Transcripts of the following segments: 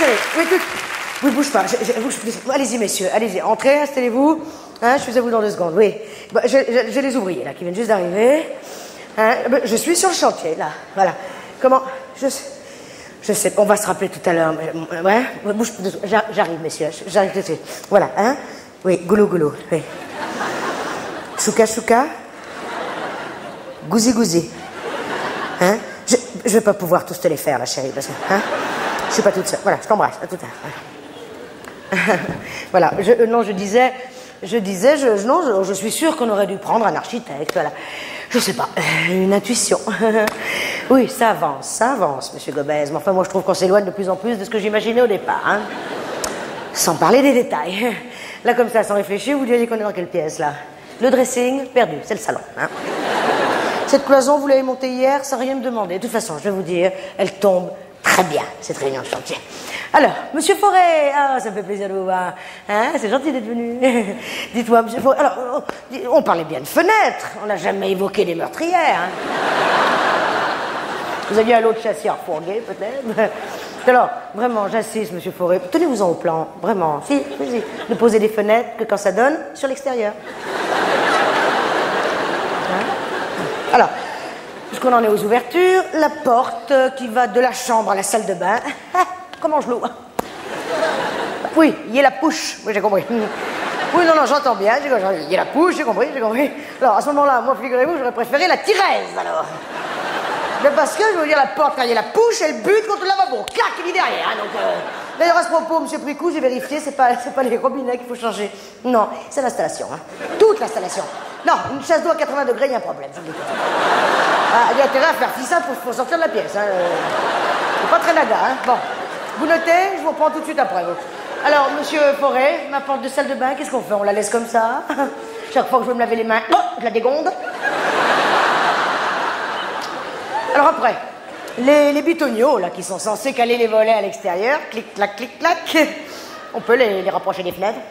chérie, écoute, oui, bouge pas, allez-y, messieurs, allez-y, entrez, installez-vous, hein, je suis à vous dans 2 secondes, oui. Bah, j'ai les ouvriers, là, qui viennent juste d'arriver, hein, je suis sur le chantier, là, voilà. Comment, je sais, on va se rappeler tout à l'heure, ouais, bouge, j'arrive, messieurs, j'arrive tout de suite, voilà, hein, oui, goulou, goulou, oui. Chouka, chouka, gouzi, gouzi, hein, je vais pas pouvoir tous te les faire, là, chérie, parce que, hein, je suis pas toute seule, voilà, je t'embrasse, à tout à l'heure. Voilà, non, je disais, je suis sûre qu'on aurait dû prendre un architecte, voilà. Je sais pas, une intuition. Oui, ça avance, monsieur Gobez. Mais enfin, moi, je trouve qu'on s'éloigne de plus en plus de ce que j'imaginais au départ, hein. Sans parler des détails. Là, comme ça, sans réfléchir, vous diriez qu'on est dans quelle pièce, là? Le dressing, perdu, c'est le salon, hein. Cette cloison, vous l'avez montée hier sans rien me demander. De toute façon, je vais vous dire, elle tombe très bien, cette réunion de chantier. Alors, monsieur Forêt, ah, ça me fait plaisir de vous voir. Hein, c'est gentil d'être venu. Dites-moi, monsieur Forêt, alors, on parlait bien de fenêtres, on n'a jamais évoqué des meurtrières. Hein. Vous aviez un autre chasseur fourgué, peut-être. Alors, vraiment, j'insiste, monsieur Forêt, tenez-vous-en au plan, vraiment. Si, ne posez des fenêtres que quand ça donne sur l'extérieur. Hein? Alors, puisqu'on en est aux ouvertures, la porte qui va de la chambre à la salle de bain. Comment je l'ouvre? Oui, il y a la pouche. Oui, j'ai compris. Oui, non, j'entends bien. Il y a la pouche, j'ai compris. Alors, à ce moment-là, moi, figurez-vous, j'aurais préféré la tiresse, alors. Mais parce que, je veux dire, la porte, quand il y a la pouche, elle bute contre le lavabo. Clac, il est derrière. Hein, donc, d'ailleurs, à ce propos, monsieur Pricou, j'ai vérifié, c'est pas les robinets qu'il faut changer. Non, c'est l'installation. Hein. Toute l'installation. Non, une chasse d'eau à 80 degrés, il y a un problème, je vous le dis. Ah, il y a intérêt à faire fissa pour sortir de la pièce. Hein. C'est pas très naga, hein. Bon. Vous notez, je vous reprends tout de suite après. Vous. Alors, monsieur Forêt, ma porte de salle de bain, qu'est-ce qu'on fait? On la laisse comme ça? Chaque fois que je veux me laver les mains, oh, je la dégonde. Alors après, les bitoniaux, là, qui sont censés caler les volets à l'extérieur, clic-clac, clic-clac, on peut les rapprocher des fenêtres.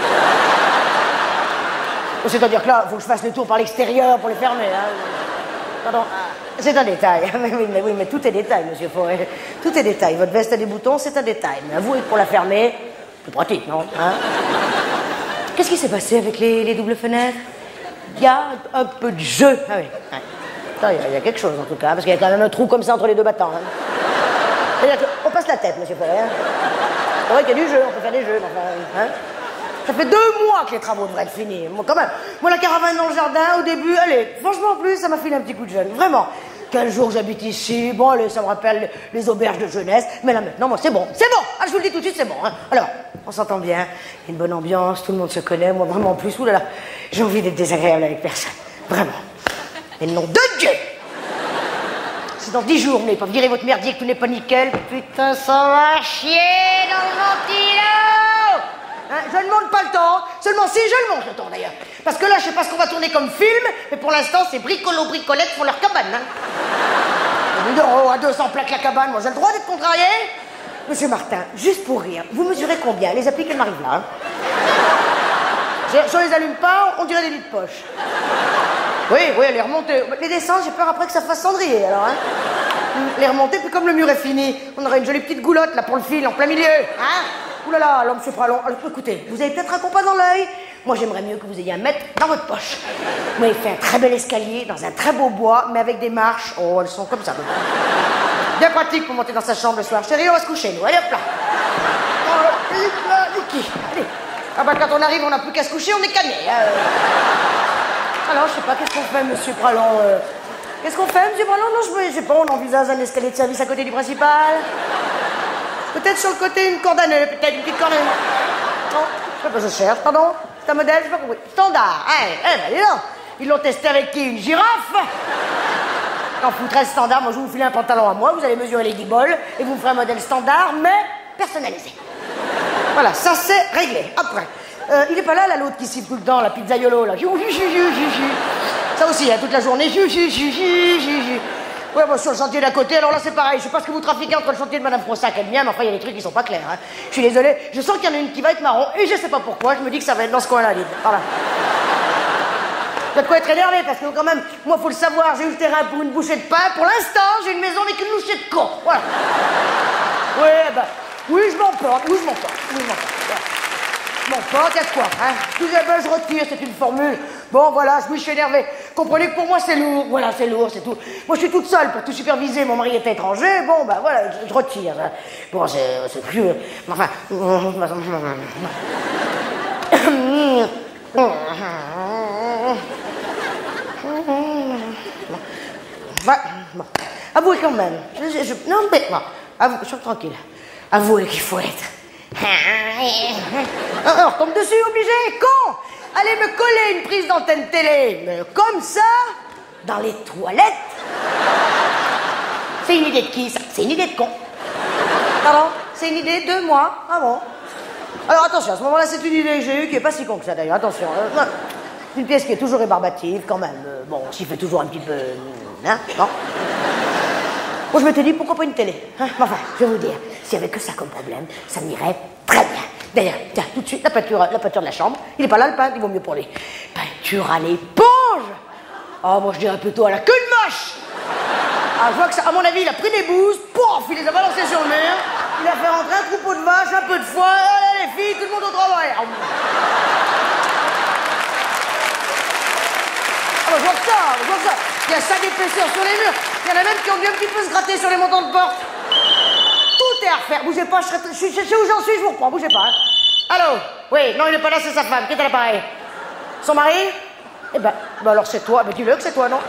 C'est-à-dire que là, il faut que je fasse le tour par l'extérieur pour les fermer. Hein. Pardon, c'est un détail. Oui, mais tout est détail, monsieur Forêt. Tout est détail. Votre veste a des boutons, c'est un détail. Mais avouez que pour la fermer, c'est pratique, non? Hein? Qu'est-ce qui s'est passé avec les doubles fenêtres? Il y a un peu de jeu. Ah oui. Ouais. Il y a quelque chose, en tout cas, parce qu'il y a quand même un trou comme ça entre les deux battants. Hein. C'est-à-dire qu'on passe la tête, monsieur Forêt. Hein. C'est vrai qu'il y a du jeu, on peut faire des jeux. Enfin, hein. Ça fait 2 mois que les travaux devraient être finis. Moi, quand même. Moi, la caravane dans le jardin, au début, allez, franchement, en plus, ça m'a filé un petit coup de jeune. Vraiment. Quel jour j'habite ici. Bon, allez, ça me rappelle les auberges de jeunesse. Mais là, maintenant, moi, c'est bon. C'est bon. Ah, je vous le dis tout de suite, c'est bon. Hein. Alors, on s'entend bien. Il y a une bonne ambiance. Tout le monde se connaît. Moi, vraiment, en plus, oulala, j'ai envie d'être désagréable avec personne. Vraiment. Mais nom de Dieu! C'est dans 10 jours, vous n'avez pas viré votre merdier, que tout n'est pas nickel. Putain, ça va chier dans le ventilo! Hein, je ne monte pas le temps, seulement si je le monte le temps d'ailleurs. Parce que là, je sais pas ce qu'on va tourner comme film, mais pour l'instant, c'est bricolo-bricolette pour leur cabane. Hein. 1 000 € à 200 plaques la cabane, moi j'ai le droit d'être contrarié? Monsieur Martin, juste pour rire, vous mesurez combien? Les appliques, elles m'arrivent là. Hein. Si on les allume pas, on dirait des lits de poche. Oui, elle est remontée. Les descentes, j'ai peur après que ça fasse cendrier, alors, hein. Les remontées, puis comme le mur est fini, on aurait une jolie petite goulotte, là, pour le fil, en plein milieu, hein. Ouh là là, alors, monsieur Pralon, alors, écoutez, vous avez peut-être un compas dans l'œil. Moi, j'aimerais mieux que vous ayez un mètre dans votre poche. Vous m'avez fait un très bel escalier, dans un très beau bois, mais avec des marches. Oh, elles sont comme ça. Bien pratique pour monter dans sa chambre le soir. Chérie, on va se coucher, nous. Allez, hop là. Allez. Ah bah, quand on arrive, on n'a plus qu'à se coucher, on est calmé. Hein. Alors, je sais pas, qu'est-ce qu'on fait, monsieur Pralon? Qu'est-ce qu'on fait, monsieur Pralon? Non, je sais pas, on envisage un escalier de service à côté du principal. Peut-être sur le côté, une corde à nœud, peut-être une petite corde à nœud. Non, je sais pas, je cherche, pardon. C'est un modèle, je sais pas compris. Standard. Ben, dis donc. Ils l'ont testé avec qui? Une girafe? Quand vous foutrez standard, moi, je vous file un pantalon à moi, vous allez mesurer les guibolles, et vous me ferez un modèle standard, mais personnalisé. Voilà, ça c'est réglé. Après, il est pas là, l'autre qui siffle tout le temps, la pizzaiolo, là. Ça aussi, hein, toute la journée. Ouais, bon, sur le chantier d'à côté, alors là c'est pareil. Je sais pas ce que vous trafiquez entre le chantier de Madame Frossac et le mien, mais enfin il y a des trucs qui sont pas clairs. Hein. Je suis désolé, je sens qu'il y en a une qui va être marron, et je sais pas pourquoi, je me dis que ça va être dans ce coin-là, dites. Voilà. Vous avez de quoi être énervé, parce que quand même, moi faut le savoir, j'ai eu le terrain pour une bouchée de pain. Pour l'instant, j'ai une maison avec une louchée de con. Voilà. Ouais, bah. Oui, je je m'emporte, où je m'emporte, où je m'emporte. Je m'emporte, il y a de quoi, hein. Ben, je retire, c'est une formule. Bon, voilà, oui, je suis énervé. Comprenez que pour moi, c'est lourd. Voilà, c'est lourd, c'est tout. Moi, je suis toute seule pour tout superviser. Mon mari est étranger. Bon, ben voilà, je retire. Hein. Bon, c'est plus... Enfin... Bon. Avouez quand même. Non, mais... Bon, je suis tranquille. Avouez qu'il faut être... On retombe dessus, obligé, con. Allez me coller une prise d'antenne télé, mais comme ça, dans les toilettes. C'est une idée de qui, ça? C'est une idée de con. Pardon? C'est une idée de moi? Ah bon? Alors attention, à ce moment-là, c'est une idée que j'ai eue qui est pas si con que ça d'ailleurs, attention. Une pièce qui est toujours rébarbative, quand même. Bon, s'y fait toujours un petit peu... Hein? Non? Bon, je m'étais dit, pourquoi pas une télé, hein? Enfin, je vais vous dire, s'il y avait que ça comme problème, ça m'irait très bien. D'ailleurs, tiens, tout de suite, la peinture de la chambre. Il est pas là, le peintre, il vaut mieux pour lui. Peinture à l'éponge. Oh, moi, je dirais plutôt à la queue de mâche. Ah, je vois que ça, à mon avis, il a pris des bouses, pouf, il les a balancées sur le mur, il a fait rentrer un troupeau de vaches, un peu de foin, allez, les filles, tout le monde au travail. Ah, bah, je vois que ça. Il y a ça d'épaisseur sur les murs. Il y en a même qui ont dû un petit peu se gratter sur les montants de porte. Tout est à refaire. Bougez pas, je sais où j'en suis, je vous reprends, bougez pas. Hein. Allô? Oui, non, il n'est pas là, c'est sa femme. Qui est à l'appareil? Son mari? Eh ben alors c'est toi. Mais dis-le que c'est toi, non?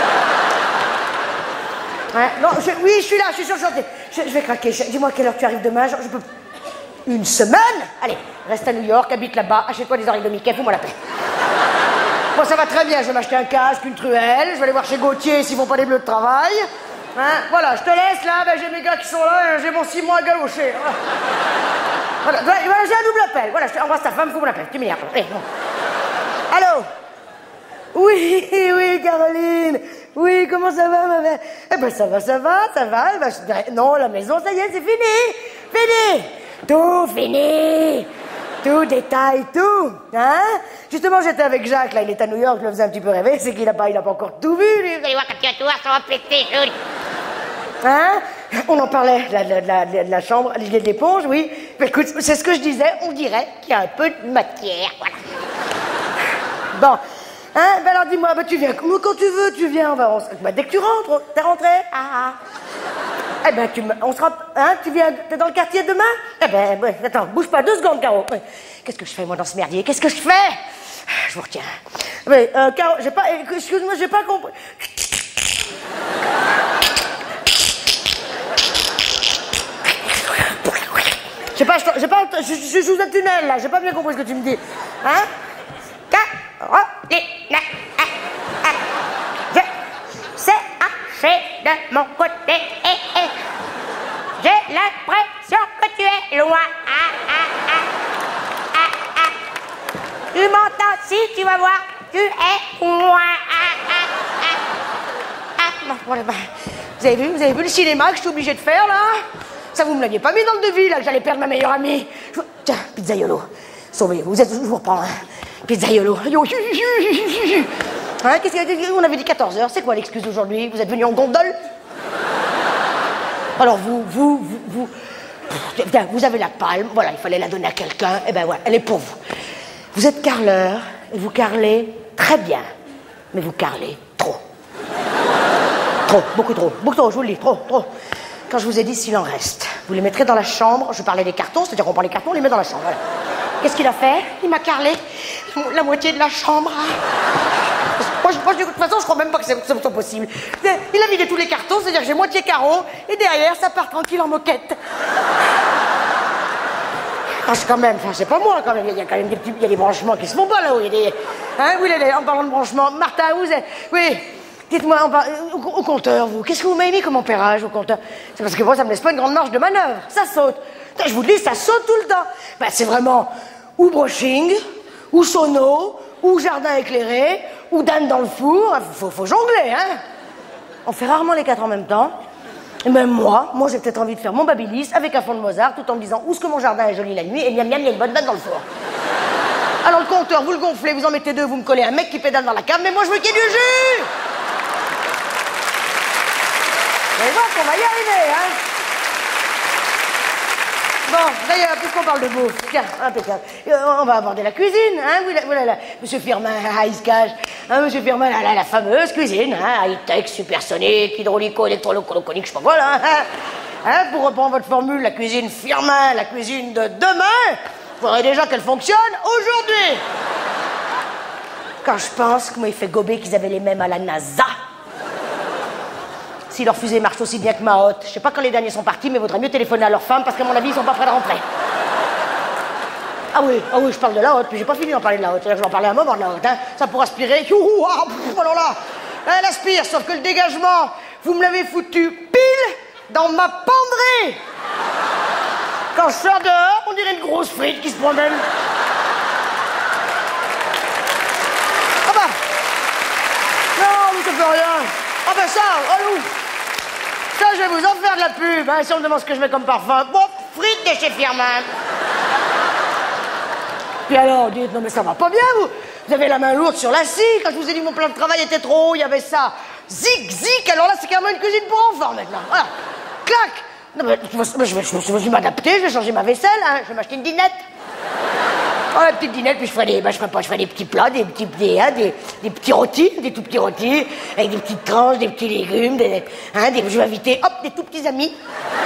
Hein? Non, oui, je suis là, je suis sur le chantier. Je vais craquer. Dis-moi à quelle heure tu arrives demain. Je peux... Une semaine? Allez, reste à New York, habite là-bas, achète-toi des oreilles de Mickey, fous-moi la paix. Moi, ça va très bien, je vais m'acheter un casque, une truelle, je vais aller voir chez Gauthier s'ils font pas des bleus de travail. Hein? Voilà, je te laisse là, ben, j'ai mes gars qui sont là, j'ai mon 6 mois à galocher. Voilà, j'ai un double appel. Voilà, je t'embrasse ta femme, fous-moi la paix, tu m'énerves. Allez, bon. Allô? Oui, Caroline. Oui, comment ça va, ma mère? Eh ben, ça va. Eh ben, non, la maison, ça y est, c'est fini. Fini. Tout fini. Tout, détail, tout. Hein? Justement, j'étais avec Jacques, là, il est à New York, je le faisais un petit peu rêver, c'est qu'il a pas encore tout vu, lui. Vous allez voir, quand tu vas tout voir, ça va péter, joli. Hein? On en parlait, de la chambre, de l'éponge, oui. Mais écoute, c'est ce que je disais, on dirait qu'il y a un peu de matière, voilà. Bon. Hein? Ben alors dis-moi, ben tu viens, quand tu veux, tu viens, dès que tu rentres, t'es rentré? Eh ben, on se rend, hein, tu viens, t'es dans le quartier demain? Eh ben, ouais, attends, bouge pas 2 secondes, Caro. Qu'est-ce que je fais, moi, dans ce merdier? Qu'est-ce que je fais? Je vous retiens. Mais, Caro, excuse-moi, j'ai pas compris. Je suis sous un tunnel, là, j'ai pas bien compris ce que tu me dis. Hein? Caroline, je sais hacher de mon côté, j'ai l'impression que tu es loin. Tu m'entends? Si tu vas voir, tu es loin. Bon, bah, vous avez vu le cinéma que je suis obligée de faire là? Ça vous me l'aviez pas mis dans le devis là que j'allais perdre ma meilleure amie. Tiens, pizzaiolo, sauvez-vous, je vous reprends. Hein. Pizzaiolo. Hein, on avait dit 14h, c'est quoi l'excuse aujourd'hui? Vous êtes venu en gondole? Alors vous avez la palme, voilà, il fallait la donner à quelqu'un, et ben voilà, elle est pour vous. Vous êtes carreleur, et vous carrelez très bien, mais vous carrelez trop. Trop, beaucoup trop, je vous le dis, trop. Quand je vous ai dit s'il en reste, vous les mettrez dans la chambre, je parlais des cartons, c'est-à-dire qu'on prend les cartons, on les met dans la chambre, voilà. Qu'est-ce qu'il a fait? Il m'a carrelé la moitié de la chambre. Moi, de toute façon, je crois même pas que c'est possible. Il a vidé tous les cartons, c'est-à-dire que j'ai moitié carreau, et derrière, ça part tranquille en moquette. C'est quand même, enfin, c'est pas moi, quand même. Il y a quand même il y a des branchements qui se font pas, là-haut. Il y a des... Hein, oui, en parlant de branchements. Martin, vous êtes... Oui, dites-moi, au compteur, vous, qu'est-ce que vous m'avez mis comme ampérage au compteur? C'est parce que moi, ça me laisse pas une grande marge de manœuvre. Ça saute. Je vous le dis, ça saute tout le temps. Ben, c'est vraiment ou brushing, ou sono, ou jardin éclairé, ou Dan dans le four. Faut jongler, hein. On fait rarement les 4 en même temps. Et même moi, j'ai peut-être envie de faire mon Babilis avec un fond de Mozart, tout en me disant où est-ce que mon jardin est joli la nuit, et miam miam, il y a une bonne date dans le four. Alors le compteur, vous le gonflez, vous en mettez 2, vous me collez un mec qui pédale dans la cave, mais moi je veux qu'il y ait du jus. Vous allez voir qu'on va y arriver, hein. Bon, d'ailleurs, puisqu'on parle de bouffe, tiens, impeccable. On va aborder la cuisine, hein, voilà, Monsieur Firmin, il se cache. Hein, Monsieur Firmin, la fameuse cuisine, hein, high-tech, supersonique, hydraulico, électroloconique, je sais pas quoi, là. Hein, pour reprendre votre formule, la cuisine Firmin, la cuisine de demain, il faudrait déjà qu'elle fonctionne aujourd'hui. Quand je pense que moi, il fait gober qu'ils avaient les mêmes à la NASA. Si leur fusée marche aussi bien que ma hotte, je sais pas quand les derniers sont partis, mais vaudrait mieux téléphoner à leur femme parce qu'à mon avis, ils sont pas prêts de rentrer. Ah oui, je parle de la hotte, puis j'ai pas fini d'en parler de la hotte. Je vais en parler un moment de la hotte, hein. Ça pour aspirer. Alors là, elle aspire, sauf que le dégagement, vous me l'avez foutu pile dans ma penderie. Quand je sors dehors, on dirait une grosse frite qui se promène. Ah bah, non, mais ça fait rien. Ah ben ça, allô. Ça, je vais vous en faire de la pub, hein, si on me demande ce que je mets comme parfum. Bon, frites de chez Firmin. Puis alors, dites, non mais ça va pas bien, vous. Vous avez la main lourde sur la scie. Quand je vous ai dit que mon plan de travail était trop haut, il y avait ça. Zig, alors là, c'est carrément une cuisine pour enfants, maintenant. Voilà. Clac. Non mais, je vais m'adapter, je vais changer ma vaisselle, hein. Je vais m'acheter une dinette. Oh, la petite dinette, puis je ferai des petits plats, des petits rôtis, des tout petits rôtis, avec des petites tranches, des petits légumes, je vais inviter, hop, des tout petits amis.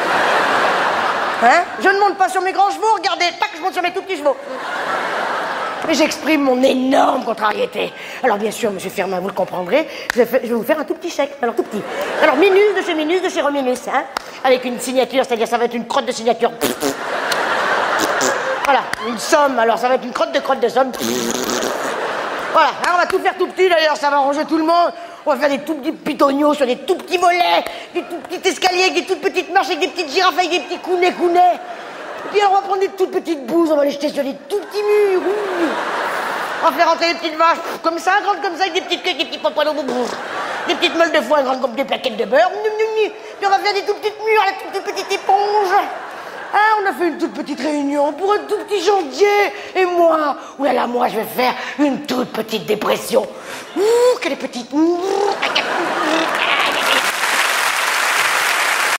Hein? Je ne monte pas sur mes grands chevaux, regardez, tac, je monte sur mes tout petits chevaux. Mais j'exprime mon énorme contrariété. Alors bien sûr, monsieur Firmin, vous le comprendrez, je vais vous faire un tout petit chèque, alors tout petit. Alors Minus, de chez Rominus, hein, avec une signature, c'est-à-dire ça va être une crotte de signature. Voilà, une somme, alors ça va être une crotte de somme. Voilà, hein, on va tout faire tout petit d'ailleurs, ça va arranger tout le monde. On va faire des tout petits pitonios sur des tout petits volets, des tout petits escaliers avec des toutes petites marches, avec des petites girafes, avec des petits counets. Et puis alors on va prendre des toutes petites bouses, on va les jeter sur des tout petits murs. On va faire rentrer des petites vaches comme ça, grandes comme ça, avec des petites queues, des petits popoinos, des petites meules de foin grandes comme des plaquettes de beurre. Puis on va faire des tout petites murs, la toute petite éponge. Ah, on a fait une toute petite réunion pour un tout petit chantier. Et moi, oulala, moi, je vais faire une toute petite dépression. Ouh, quelle est petite.